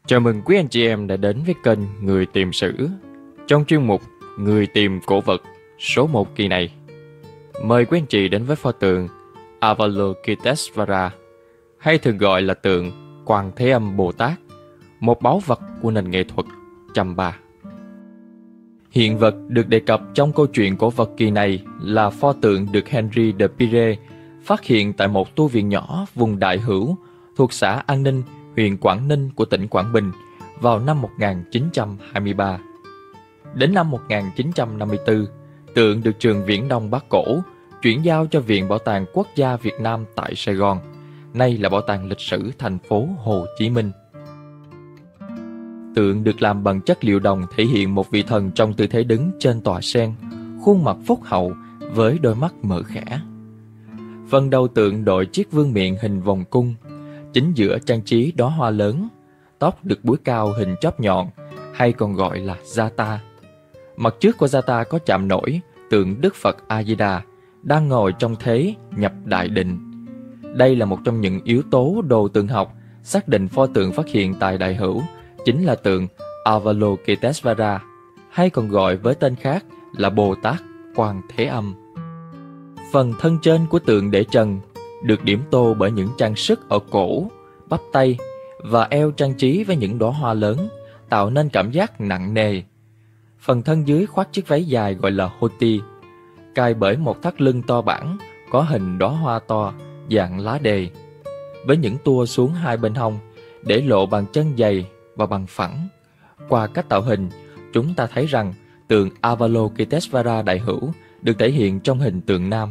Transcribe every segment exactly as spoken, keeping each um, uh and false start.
Chào mừng quý anh chị em đã đến với kênh Người Tìm Sử. Trong chuyên mục Người Tìm Cổ Vật số một kỳ này, mời quý anh chị đến với pho tượng Avalokitesvara, hay thường gọi là tượng Quan Thế Âm Bồ Tát, một báu vật của nền nghệ thuật Chamba. Hiện vật được đề cập trong câu chuyện cổ vật kỳ này là pho tượng được Henri de Piré phát hiện tại một tu viện nhỏ vùng Đại Hữu thuộc xã An Ninh, huyện Quảng Ninh của tỉnh Quảng Bình vào năm một nghìn chín trăm hai mươi ba. Đến năm một nghìn chín trăm năm mươi tư, tượng được trường Viễn Đông Bắc Cổ chuyển giao cho Viện Bảo tàng Quốc gia Việt Nam tại Sài Gòn, nay là Bảo tàng Lịch sử thành phố Hồ Chí Minh. Tượng được làm bằng chất liệu đồng thể hiện một vị thần trong tư thế đứng trên tòa sen, khuôn mặt phúc hậu với đôi mắt mở khẽ. Phần đầu tượng đội chiếc vương miện hình vòng cung, chính giữa trang trí đóa hoa lớn, tóc được búi cao hình chóp nhọn, hay còn gọi là Jata. Mặt trước của Jata có chạm nổi tượng Đức Phật A Di Đà đang ngồi trong thế nhập đại định. Đây là một trong những yếu tố đồ tượng học xác định pho tượng phát hiện tại Đại Hữu chính là tượng Avalokitesvara, hay còn gọi với tên khác là Bồ Tát Quan Thế Âm. Phần thân trên của tượng để trần được điểm tô bởi những trang sức ở cổ, bắp tay và eo trang trí với những đóa hoa lớn, tạo nên cảm giác nặng nề. Phần thân dưới khoác chiếc váy dài gọi là hoti, cài bởi một thắt lưng to bản có hình đóa hoa to dạng lá đề, với những tua xuống hai bên hông để lộ bàn chân dày và bằng phẳng. Qua cách tạo hình, chúng ta thấy rằng tượng Avalokitesvara Đại Hữu được thể hiện trong hình tượng nam.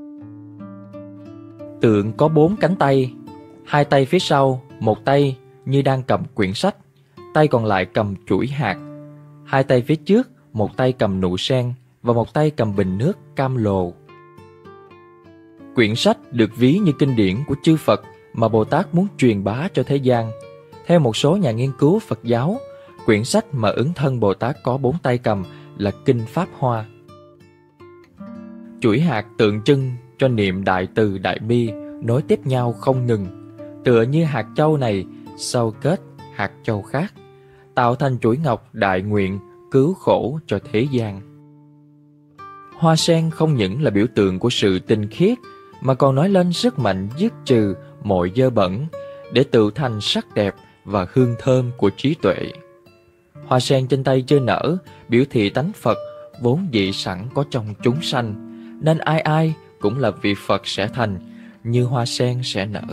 Tượng có bốn cánh tay, hai tay phía sau, một tay như đang cầm quyển sách, tay còn lại cầm chuỗi hạt. Hai tay phía trước, một tay cầm nụ sen và một tay cầm bình nước cam lồ. Quyển sách được ví như kinh điển của chư Phật mà Bồ Tát muốn truyền bá cho thế gian. Theo một số nhà nghiên cứu Phật giáo, quyển sách mà ứng thân Bồ Tát có bốn tay cầm là Kinh Pháp Hoa. Chuỗi hạt tượng trưng cho niệm đại từ đại bi nối tiếp nhau không ngừng, tựa như hạt châu này sau kết hạt châu khác, tạo thành chuỗi ngọc đại nguyện cứu khổ cho thế gian. Hoa sen không những là biểu tượng của sự tinh khiết mà còn nói lên sức mạnh dứt trừ mọi dơ bẩn để tự thành sắc đẹp và hương thơm của trí tuệ. Hoa sen trên tay chưa nở biểu thị tánh Phật vốn dị sẵn có trong chúng sanh, nên ai ai cũng là vị Phật sẽ thành, như hoa sen sẽ nở.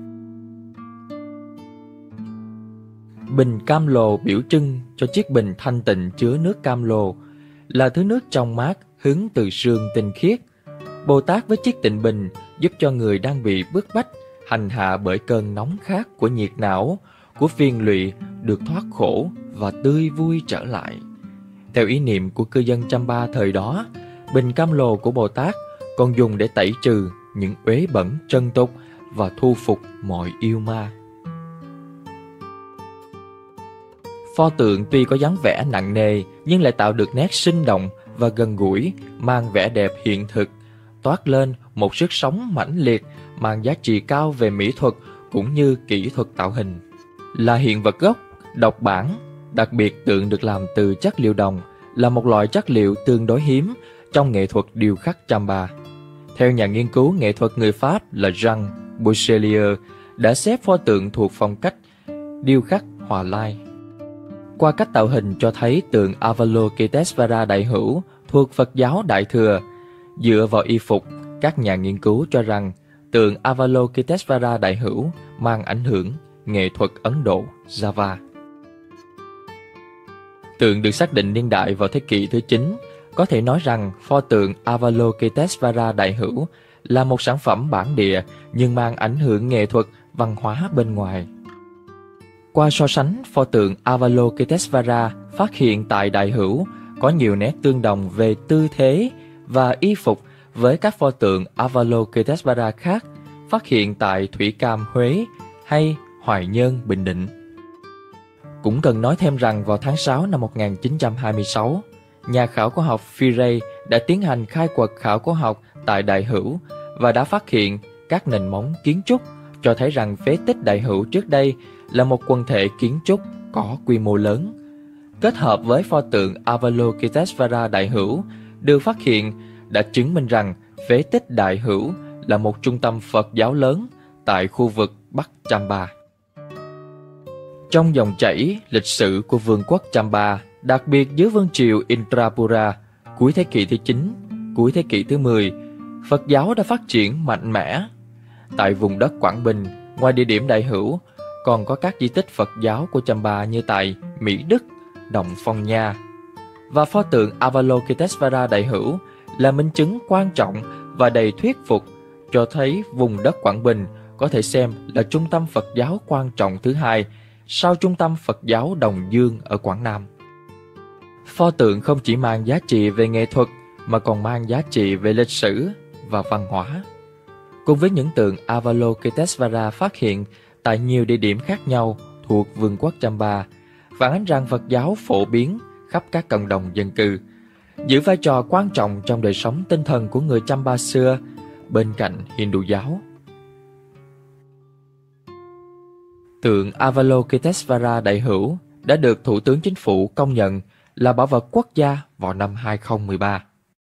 Bình cam lồ biểu trưng cho chiếc bình thanh tịnh chứa nước cam lồ, là thứ nước trong mát hứng từ sương tinh khiết. Bồ Tát với chiếc tịnh bình giúp cho người đang bị bức bách, hành hạ bởi cơn nóng khát của nhiệt não, của phiền lụy được thoát khổ và tươi vui trở lại. Theo ý niệm của cư dân Chamba thời đó, bình cam lồ của Bồ Tát còn dùng để tẩy trừ những uế bẩn trần tục và thu phục mọi yêu ma. Pho tượng tuy có dáng vẻ nặng nề nhưng lại tạo được nét sinh động và gần gũi, mang vẻ đẹp hiện thực, toát lên một sức sống mãnh liệt, mang giá trị cao về mỹ thuật cũng như kỹ thuật tạo hình. Là hiện vật gốc, độc bản, đặc biệt tượng được làm từ chất liệu đồng, là một loại chất liệu tương đối hiếm trong nghệ thuật điêu khắc Chamba. Theo nhà nghiên cứu nghệ thuật người Pháp là Jean Bouchelier, đã xếp pho tượng thuộc phong cách điêu khắc Hòa Lai. Qua cách tạo hình cho thấy tượng Avalokitesvara Đại Hữu thuộc Phật giáo Đại Thừa. Dựa vào y phục, các nhà nghiên cứu cho rằng tượng Avalokitesvara Đại Hữu mang ảnh hưởng nghệ thuật Ấn Độ Java. Tượng được xác định niên đại vào thế kỷ thứ chín. Có thể nói rằng pho tượng Avalokitesvara Đại Hữu là một sản phẩm bản địa nhưng mang ảnh hưởng nghệ thuật, văn hóa bên ngoài. Qua so sánh, pho tượng Avalokitesvara phát hiện tại Đại Hữu có nhiều nét tương đồng về tư thế và y phục với các pho tượng Avalokitesvara khác phát hiện tại Thủy Cam Huế hay Hoài Nhơn Bình Định. Cũng cần nói thêm rằng vào tháng sáu năm một nghìn chín trăm hai mươi sáu, nhà khảo cổ học Firey đã tiến hành khai quật khảo cổ học tại Đại Hữu và đã phát hiện các nền móng kiến trúc cho thấy rằng phế tích Đại Hữu trước đây là một quần thể kiến trúc có quy mô lớn. Kết hợp với pho tượng Avalokitesvara Đại Hữu được phát hiện đã chứng minh rằng phế tích Đại Hữu là một trung tâm Phật giáo lớn tại khu vực Bắc Chamba. Trong dòng chảy lịch sử của vương quốc Chamba, đặc biệt dưới vương triều Indrapura, cuối thế kỷ thứ chín, cuối thế kỷ thứ mười, Phật giáo đã phát triển mạnh mẽ. Tại vùng đất Quảng Bình, ngoài địa điểm Đại Hữu, còn có các di tích Phật giáo của Chamba như tại Mỹ Đức, Động Phong Nha. Và pho tượng Avalokitesvara Đại Hữu là minh chứng quan trọng và đầy thuyết phục cho thấy vùng đất Quảng Bình có thể xem là trung tâm Phật giáo quan trọng thứ hai sau trung tâm Phật giáo Đồng Dương ở Quảng Nam. Pho tượng không chỉ mang giá trị về nghệ thuật mà còn mang giá trị về lịch sử và văn hóa. Cùng với những tượng Avalokitesvara phát hiện tại nhiều địa điểm khác nhau thuộc vương quốc Chamba, phản ánh rằng Phật giáo phổ biến khắp các cộng đồng dân cư, giữ vai trò quan trọng trong đời sống tinh thần của người Chamba xưa bên cạnh Hindu giáo. Tượng Avalokitesvara Đại Hữu đã được Thủ tướng Chính phủ công nhận là bảo vật quốc gia vào năm hai không một ba.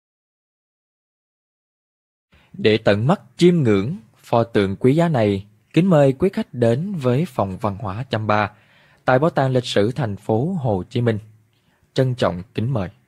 Để tận mắt chiêm ngưỡng pho tượng quý giá này, kính mời quý khách đến với Phòng Văn hóa Chamba tại Bảo tàng Lịch sử thành phố Hồ Chí Minh. Trân trọng kính mời.